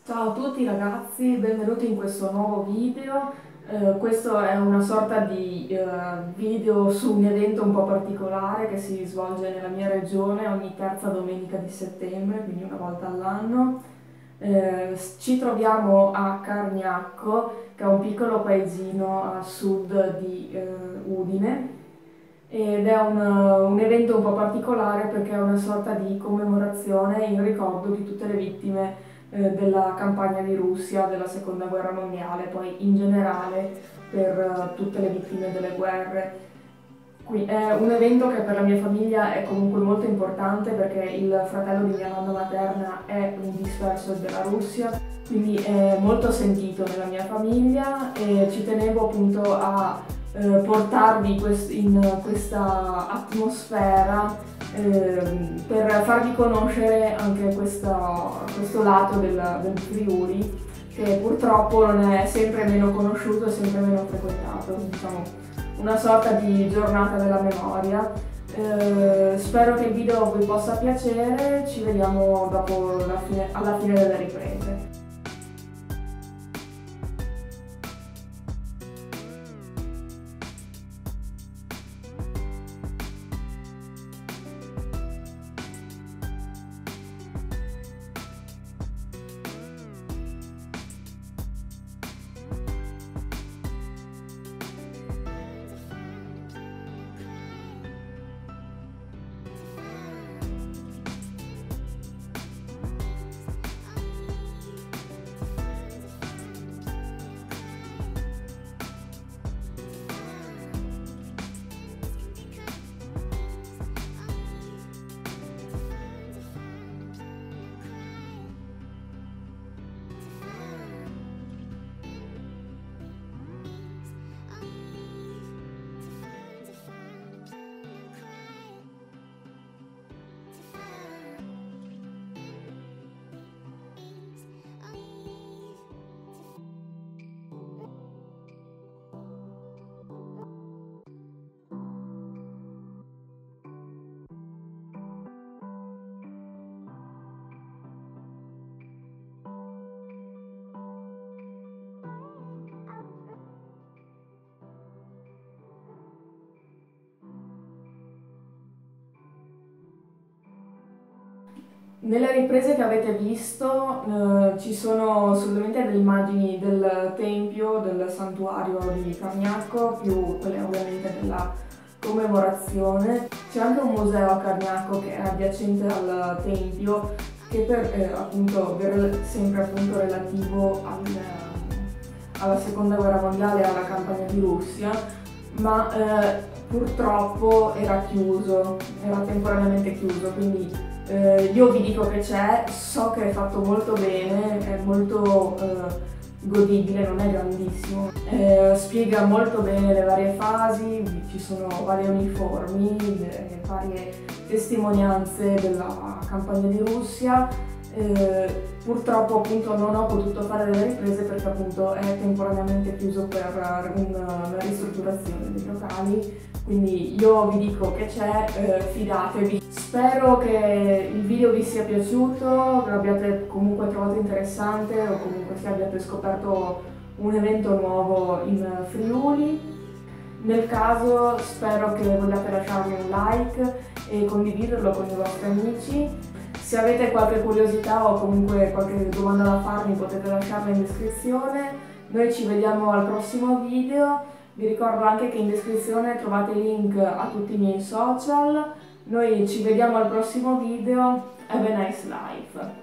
Ciao a tutti ragazzi, benvenuti in questo nuovo video. Questo è una sorta di video su un evento un po' particolare che si svolge nella mia regione ogni terza domenica di settembre, quindi una volta all'anno. Ci troviamo a Cargnacco, che è un piccolo paesino a sud di Udine, ed è un evento un po' particolare perché è una sorta di commemorazione in ricordo di tutte le vittime della campagna di Russia, della seconda guerra mondiale, poi in generale per tutte le vittime delle guerre. È un evento che per la mia famiglia è comunque molto importante perché il fratello di mia nonna materna è un disperso della Russia, quindi è molto sentito nella mia famiglia e ci tenevo appunto a portarvi in questa atmosfera per farvi conoscere anche questo lato del Friuli che purtroppo non è sempre meno conosciuto e sempre meno frequentato, diciamo una sorta di giornata della memoria. Spero che il video vi possa piacere, ci vediamo dopo alla fine delle riprese. Nelle riprese che avete visto ci sono assolutamente delle immagini del tempio, del santuario di Cargnacco, più quelle ovviamente della commemorazione. C'è anche un museo a Cargnacco che è adiacente al tempio, che appunto, sempre appunto relativo alla seconda guerra mondiale e alla campagna di Russia, ma purtroppo era chiuso, era temporaneamente chiuso, quindi io vi dico che c'è, so che è fatto molto bene, è molto godibile, non è grandissimo, spiega molto bene le varie fasi, ci sono vari uniformi, varie testimonianze della campagna di Russia. Purtroppo appunto non ho potuto fare delle riprese perché appunto è temporaneamente chiuso per una ristrutturazione dei locali, quindi io vi dico che c'è, fidatevi. Spero che il video vi sia piaciuto, che l'abbiate comunque trovato interessante o comunque che abbiate scoperto un evento nuovo in Friuli. Nel caso spero che vogliate lasciarmi un like e condividerlo con i vostri amici. Se avete qualche curiosità o comunque qualche domanda da farmi potete lasciarla in descrizione. Noi ci vediamo al prossimo video. Vi ricordo anche che in descrizione trovate i link a tutti i miei social. Noi ci vediamo al prossimo video. Have a nice life!